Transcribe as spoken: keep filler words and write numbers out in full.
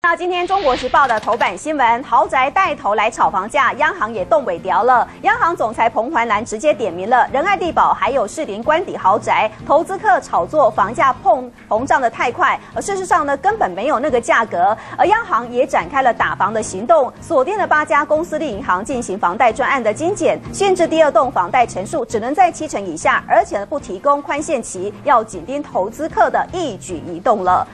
那今天《中国时报》的头版新闻，豪宅带头来炒房价，央行也动尾调了。央行总裁彭环兰直接点名了仁爱地堡还有士林官邸豪宅，投资客炒作房价膨膨胀的太快，而事实上呢根本没有那个价格。而央行也展开了打房的行动，锁定了八家公司立银行进行房贷专案的精简，限制第二栋房贷成数只能在七成以下，而且呢不提供宽限期，要紧盯投资客的一举一动了。